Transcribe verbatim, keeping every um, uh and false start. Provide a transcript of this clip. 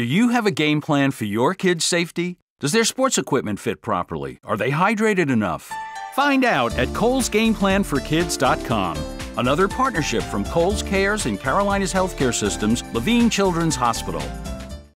Do you have a game plan for your kids' safety? Does their sports equipment fit properly? Are they hydrated enough? Find out at Kohl's Game Plan For Kids dot com. Another partnership from Kohl's Cares and Carolinas Healthcare Systems, Levine Children's Hospital.